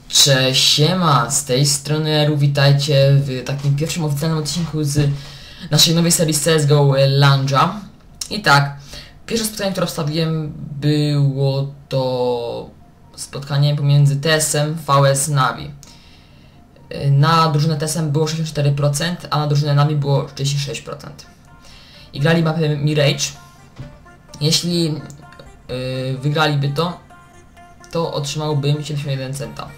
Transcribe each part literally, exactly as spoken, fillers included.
Cześć, siema, z tej strony Eru, witajcie w takim pierwszym oficjalnym odcinku z naszej nowej serii C S G O Lounge'a. I tak, pierwsze spotkanie, które wstawiłem, było to spotkanie pomiędzy T S M V S Navi. Na drużynę T S M było sześćdziesiąt cztery procent, a na drużynę Navi było trzydzieści sześć procent. I grali mapę Mirage. Jeśli yy, wygraliby to, to otrzymałbym siedemdziesiąt jeden centa.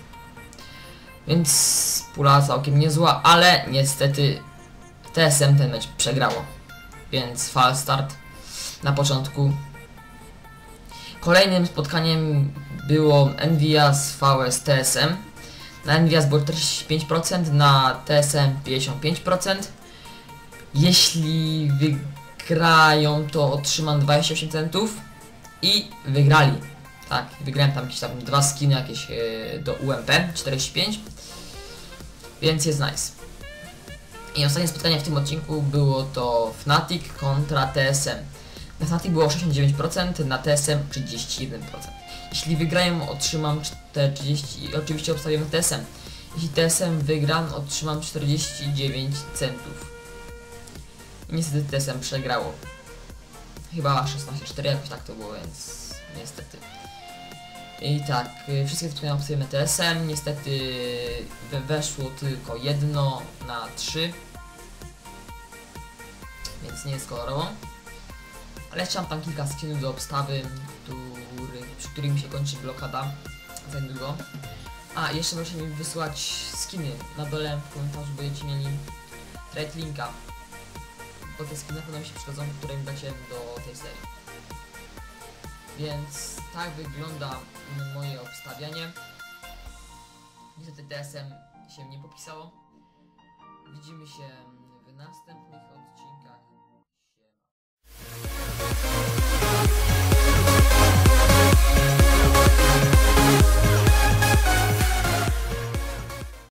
Więc pula całkiem niezła, ale niestety T S M ten mecz przegrało. Więc fal start na początku. Kolejnym spotkaniem było Envias V S T S M. Na Envias było czterdzieści pięć procent, na T S M pięćdziesiąt pięć procent. Jeśli wygrają, to otrzymam dwadzieścia osiem centów. I wygrali. Tak, wygrałem tam jakieś tam dwa skiny jakieś yy, do U M P czterdzieści pięć. Więc jest nice. I ostatnie spotkanie w tym odcinku było to Fnatic kontra T S M. Na Fnatic było sześćdziesiąt dziewięć procent, na T S M trzydzieści jeden procent. Jeśli wygrają, otrzymam te trzydzieści, oczywiście obstawiam T S M. Jeśli T S M wygra, otrzymam czterdzieści dziewięć centów. I niestety T S M przegrało. Chyba szesnaście cztery jakoś tak to było, więc niestety. I tak, wszystkie spotkania obstawiamy T S M, niestety weszło tylko jedno na trzy, więc nie jest kolorowo. Ale chciałem tam kilka skinów do obstawy, który, przy którym się kończy blokada za niedługo. A, jeszcze możecie mi wysłać skiny, na dole w komentarzu będziecie mieli trade linka, bo te skiny na pewno mi się przydadzą, które mi dacie do tej serii. Więc tak wygląda moje obstawianie. Niestety T S M się nie popisało. Widzimy się w następnych odcinkach.